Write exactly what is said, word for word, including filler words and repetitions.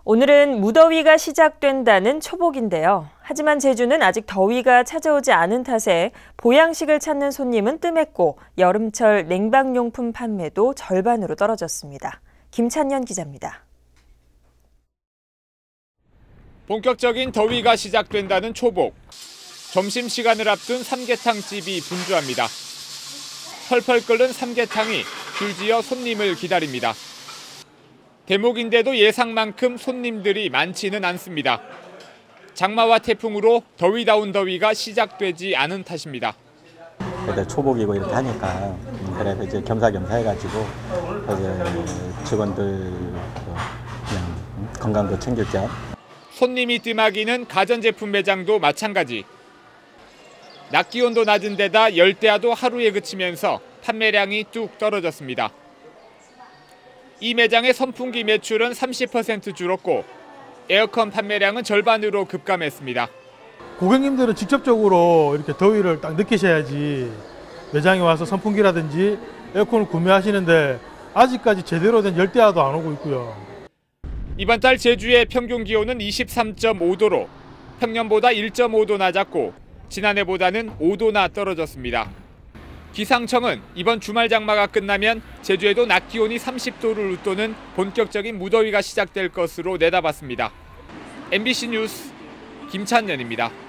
오늘은 무더위가 시작된다는 초복인데요. 하지만 제주는 아직 더위가 찾아오지 않은 탓에 보양식을 찾는 손님은 뜸했고 여름철 냉방용품 판매도 절반으로 떨어졌습니다. 김찬년 기자입니다. 본격적인 더위가 시작된다는 초복. 점심시간을 앞둔 삼계탕집이 분주합니다. 펄펄 끓는 삼계탕이 줄지어 손님을 기다립니다. 대목인데도 예상만큼 손님들이 많지는 않습니다. 장마와 태풍으로 더위다운 더위가 시작되지 않은 탓입니다. 그래도 초복이고 이렇게 하니까 그래도 이제 겸사겸사 해가지고 이제 직원들 그냥 건강도 챙길 겸. 손님이 뜸하기는 가전제품 매장도 마찬가지. 낮 기온도 낮은 데다 열대야도 하루에 그치면서 판매량이 뚝 떨어졌습니다. 이 매장의 선풍기 매출은 삼십 퍼센트 줄었고 에어컨 판매량은 절반으로 급감했습니다. 고객님들은 직접적으로 이렇게 더위를 딱 느끼셔야지 매장에 와서 선풍기라든지 에어컨을 구매하시는데 아직까지 제대로 된 열대야도 안 오고 있고요. 이번 달 제주의 평균 기온은 이십삼 점 오 도로 평년보다 일 점 오 도 낮았고 지난해보다는 오 도나 떨어졌습니다. 기상청은 이번 주말 장마가 끝나면 제주에도 낮 기온이 삼십 도를 웃도는 본격적인 무더위가 시작될 것으로 내다봤습니다. 엠비씨 뉴스 김찬년입니다.